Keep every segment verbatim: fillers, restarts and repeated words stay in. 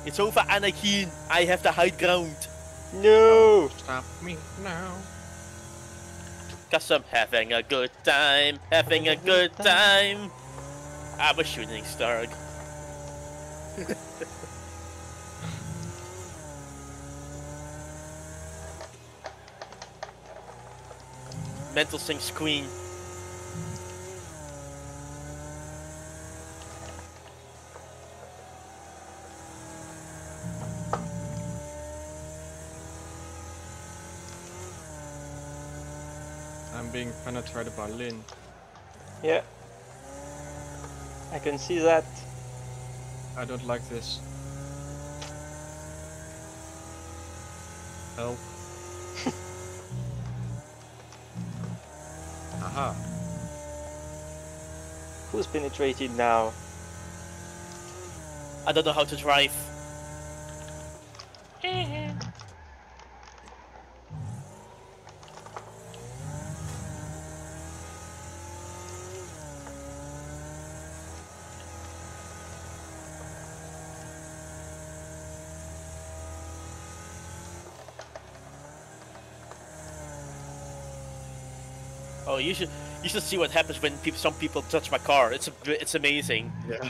It's over, Anakin. I have the high ground. No! Stop me now. Cause I'm having a good time, having a good time. I'm a shooting star. Mental Sings Queen. I'm being penetrated by Lynn. Yeah. I can see that. I don't like this. Help. Aha. Who's penetrated now? I don't know how to drive. Oh, you should you should see what happens when people, some people touch my car. It's a, it's amazing. Yeah.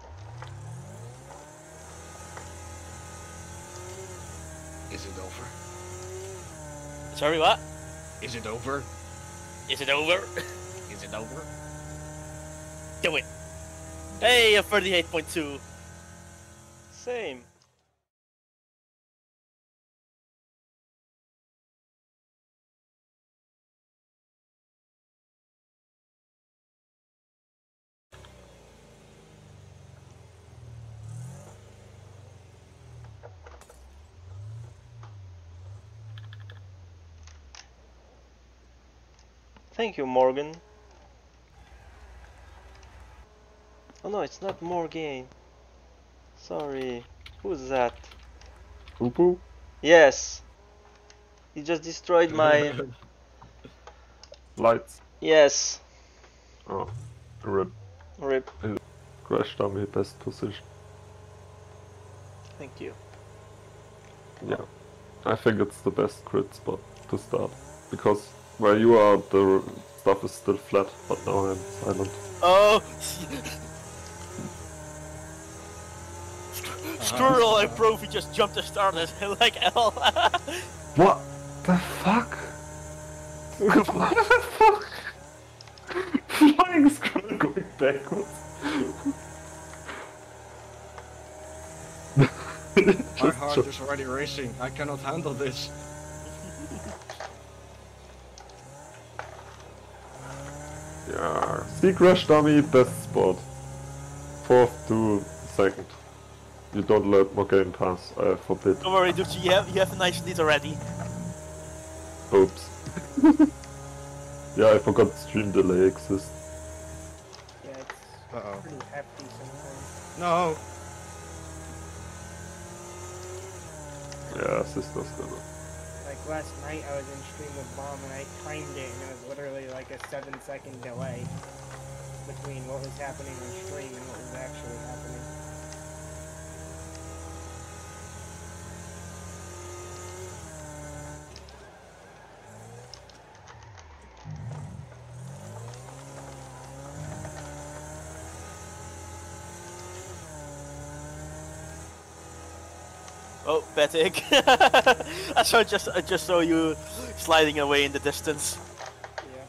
Is it over? Sorry, what? Is it over? Is it over? Is it over? Do it. Hey, a thirty-eight point two. Same. Thank you, Morgan. Oh no, it's not Morgan. Sorry. Who's that? Poo poo? Yes. He just destroyed my... Lights. Yes. Oh. Rip. Rip. Crash dummy, best position. Thank you. Yeah. I think it's the best crit spot to start. Because where you are, the stuff is still flat, but now I'm silent. Oh! Squirrel and Profi just jumped the starters like hell. What the fuck? What the fuck? Flying squirrel going backwards. My heart is already racing. I cannot handle this. Yeah. See crash dummy, best spot. Fourth to second. You don't let Morgan pass, I forbid. Don't worry, Duchy, you have, you have a nice lead already. Oops. Yeah, I forgot stream delay exists. Yeah, it's Uh-oh. pretty hefty sometimes. No! Yeah, sister's gonna. Like last night I was in stream with Bomb and I timed it and it was literally like a seven second delay between what was happening on stream and what was actually happening. Oh, Batik. I saw just I just saw you sliding away in the distance. Yeah.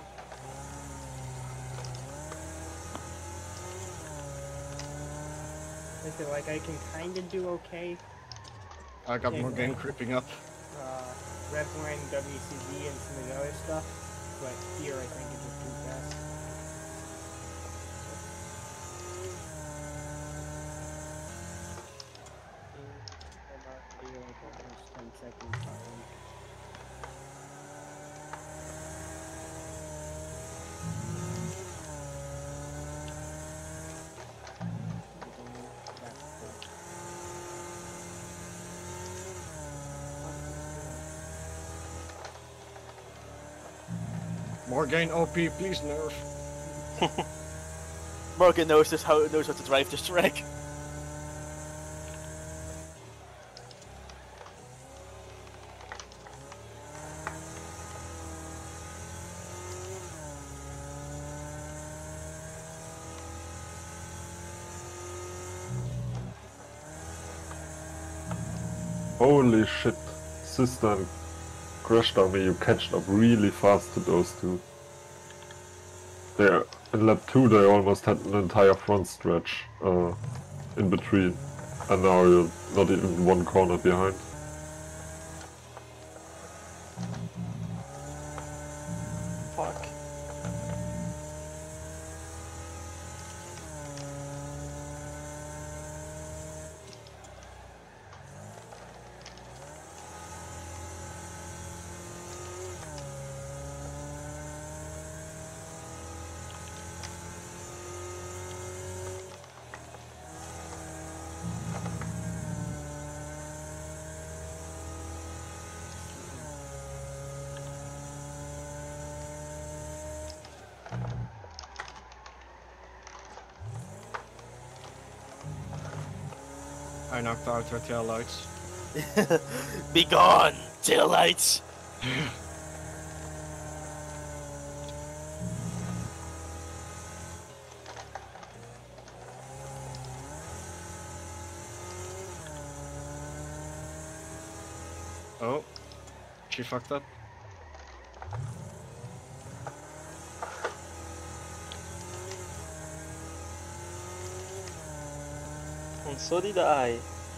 I feel like I can kinda do okay. I got Yeah, more game yeah. creeping up. Uh, Revline, W C D, and some of the other stuff, but here I think it's just too fast. Mm, about, like, almost ten seconds behind. More gain O P, please nerf. Morgan knows this how knows how to drive this track. holy shit, Sister and Crash Dummy, you catched up really fast to those two. They're, in lap two they almost had an entire front stretch uh, in between, and now you're not even one corner behind. Fuck. I knocked out her tail lights. Be gone, taillights! Oh, she fucked up. And so did I.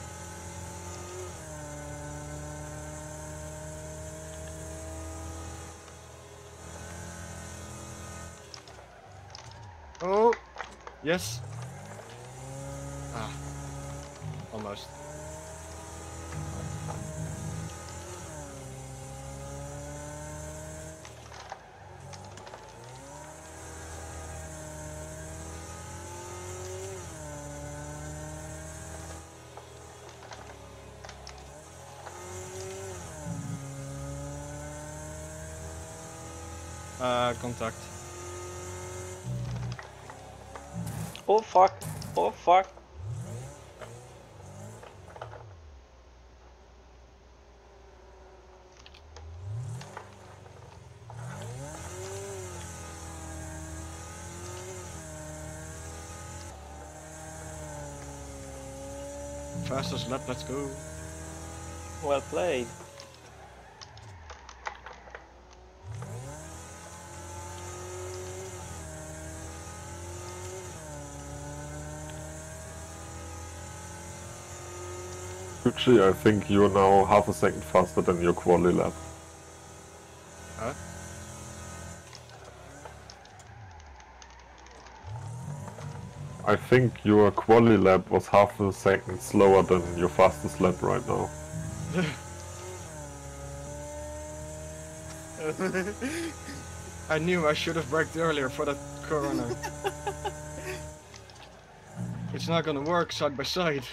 Oh, yes. Ah, almost. Uh, contact. Oh fuck. Oh fuck. Fastest lap, let's go. Well played. Gucci, I think you're now half a second faster than your quali lap. Huh? I think your quali lap was half a second slower than your fastest lap right now. I knew I should have braked earlier for that corner. It's not gonna work side by side.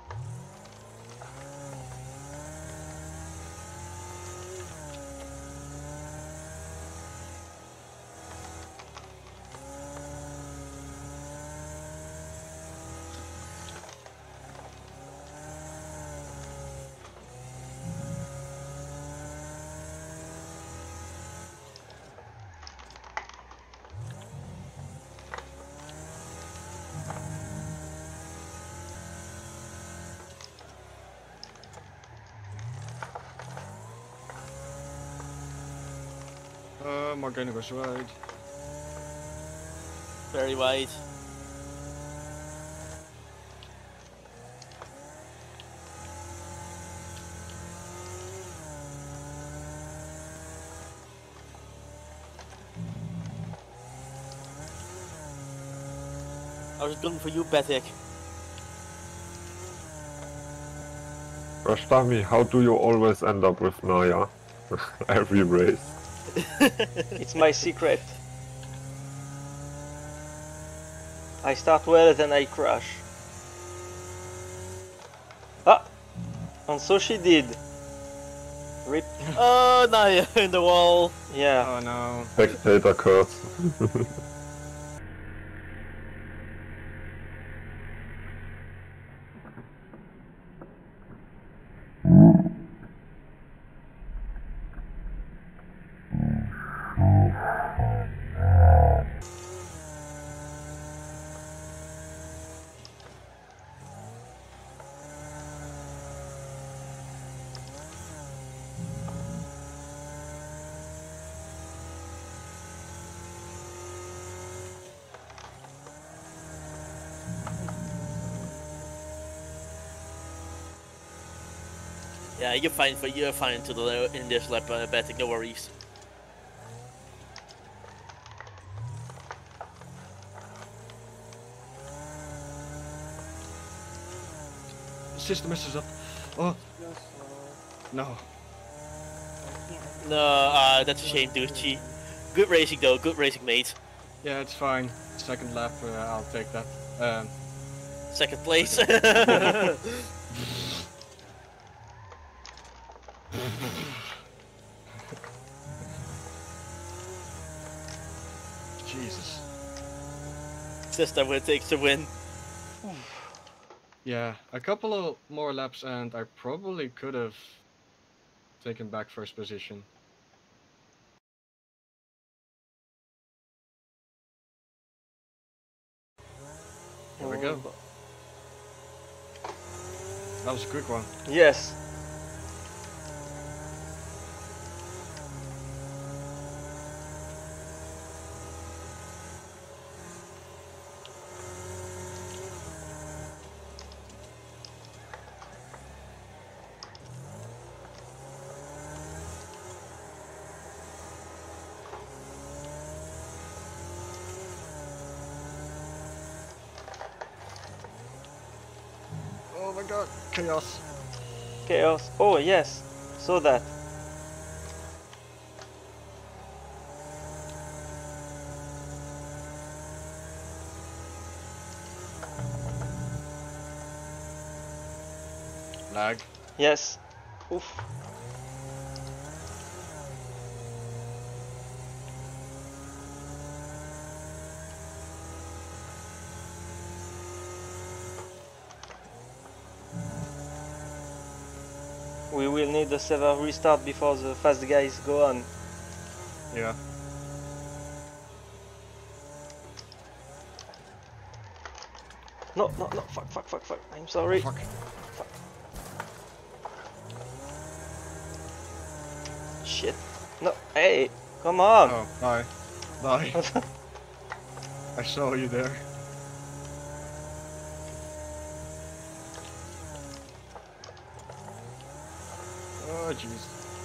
Uh, Morgana goes right. Very wide. I was gunning for you, Betik. Crash Dummy, how do you always end up with Naya? Every race. It's my secret. I start well, then I crash. Ah! And so she did. Rip. Oh, Naya in the wall. Yeah. Oh no. Spectator curse. Yeah, you're fine for you're fine to the in this lap, uh, betting. No worries. System is up. Oh no. No, uh, that's a shame, Duchy. Good racing though. Good racing, mate. Yeah, it's fine. Second lap, uh, I'll take that. Um, Second place. Jesus. Sister will take the win. Yeah, a couple of more laps and I probably could have taken back first position. Here we go. That was a quick one. Yes. Oh my god, chaos. Chaos. Oh yes. Saw that. Lag. Yes. Oof. We will need a server restart before the fast guys go on. Yeah. No, no, no, fuck, fuck, fuck, fuck. I'm sorry. Fuck. Fuck. Shit. No, hey, come on. Oh, bye. Bye. I saw you there. Oh, jeez.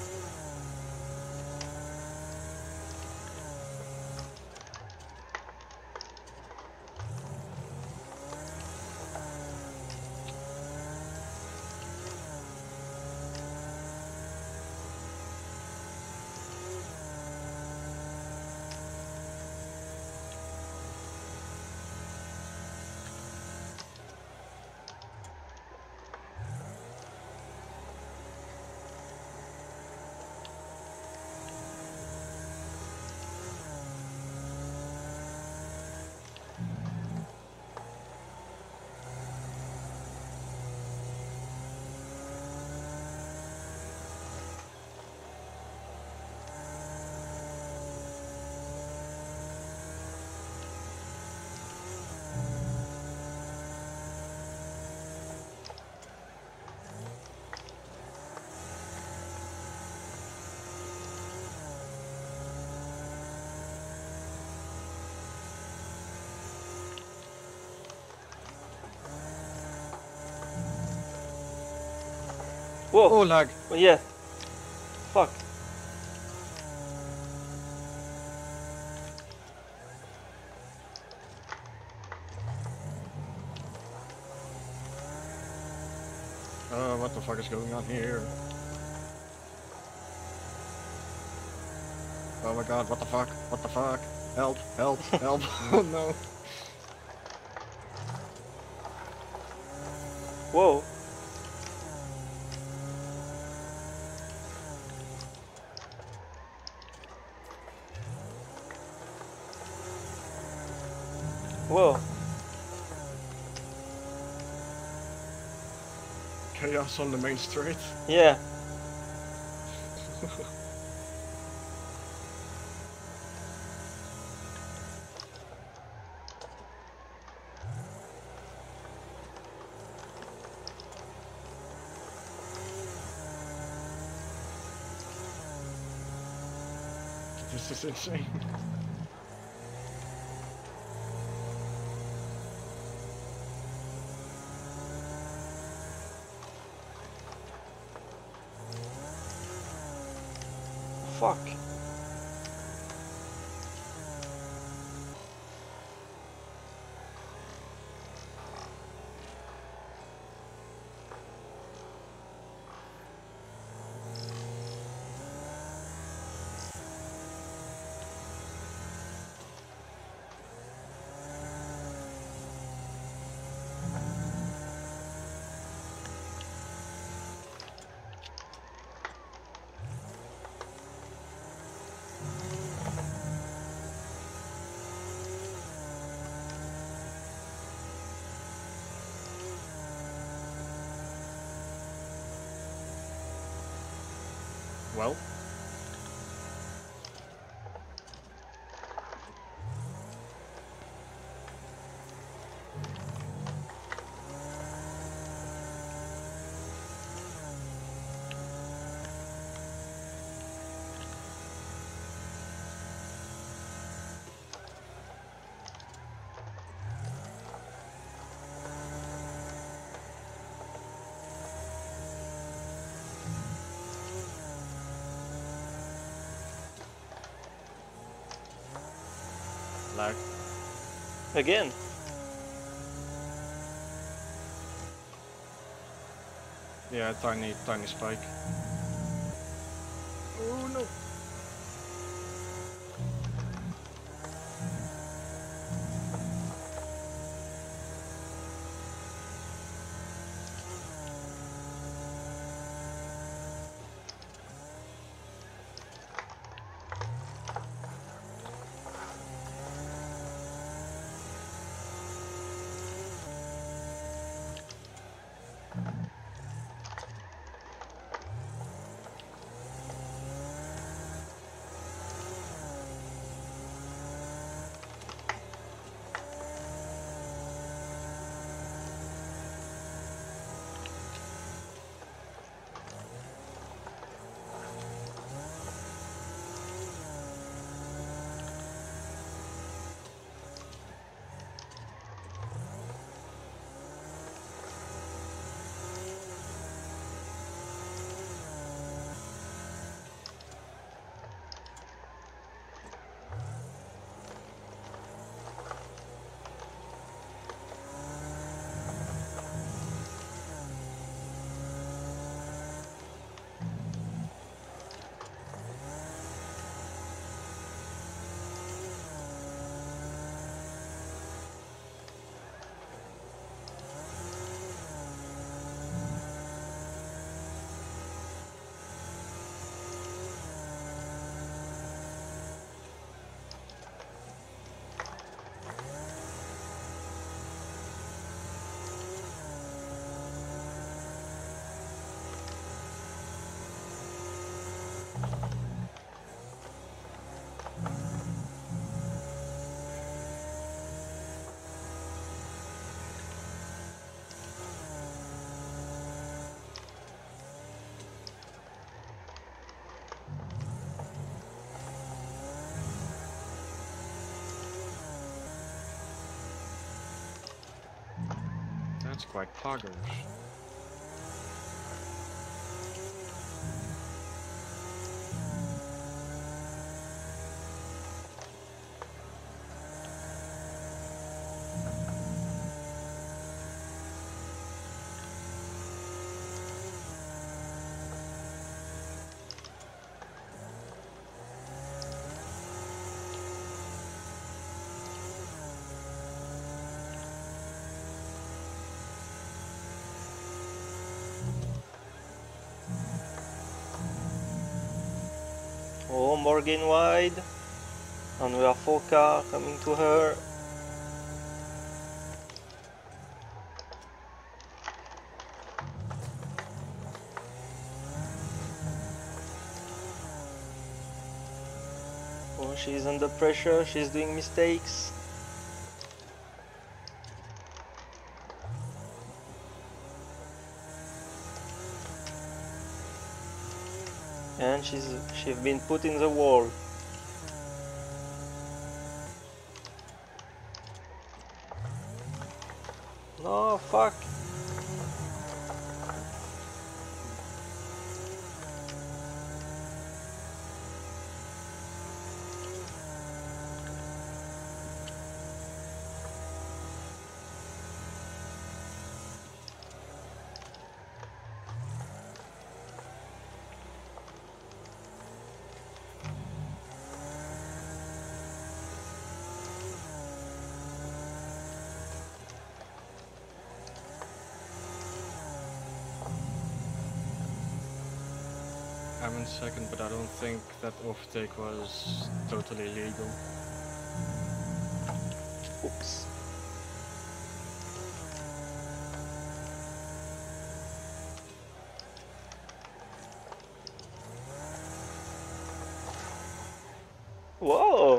Whoa. Oh, lag. Oh, yeah. Fuck. Oh, what the fuck is going on here? Oh my god, what the fuck? What the fuck? Help, help, help. Oh no. Whoa. Whoa. Chaos on the main street. Yeah. This is insane. fuck? Well, lag. Again? Yeah, tiny, tiny spike. Oh no! That's quite poggers. Oh, Morgan wide. And we are four car coming to her. Oh, she's under pressure, she's doing mistakes. And she's she's been put in the wall. No, fuck. I'm in second, but I don't think that overtake was totally legal. Oops. Whoa!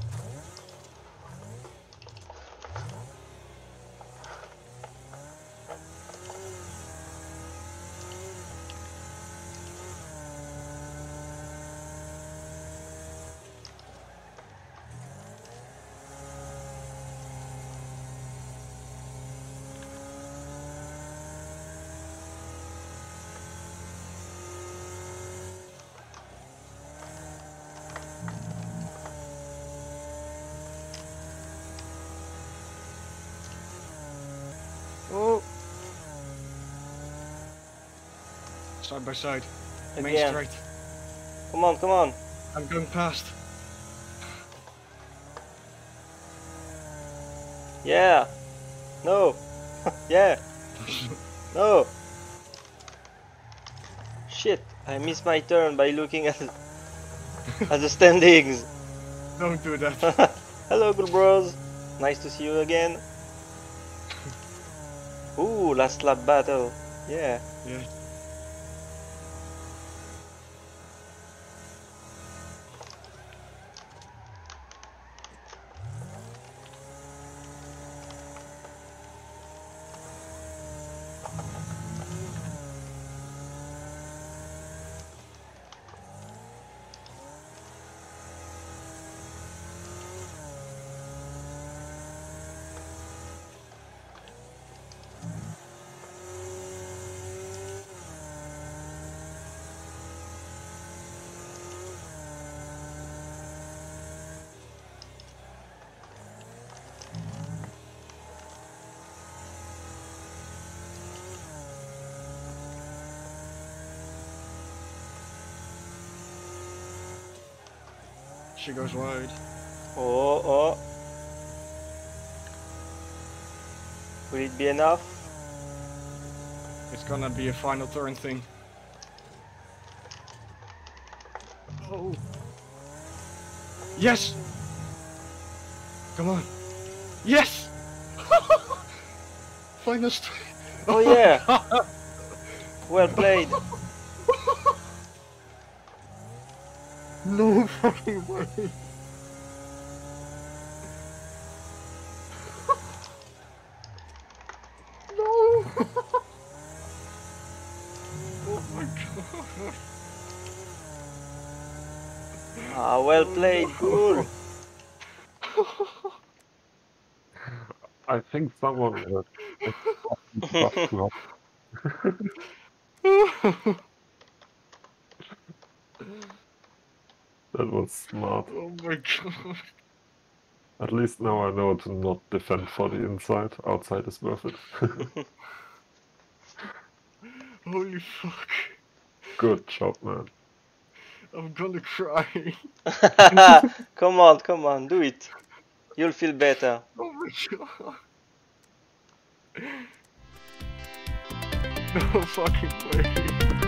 Oh, Side by side. Main again. straight. Come on, come on. I'm going past. Yeah. No. Yeah. No. Shit. I missed my turn by looking at at the standings. Don't do that. Hello, good bros. Nice to see you again. Ooh, last lap battle. Yeah. Yeah. She goes wide. Oh, oh. Will it be enough? It's gonna be a final turn thing. Oh. Yes! Come on. Yes! Final straight. Oh yeah. Well played. No fucking way. No. Oh my god. Ah, well played. Cool. I think someone uh, buffed too hard. That was smart. Oh my god. At least now I know to not defend for the inside. Outside is worth it. Holy fuck. Good job, man. I'm gonna cry. Come on, come on, do it. You'll feel better. Oh my god. No fucking way.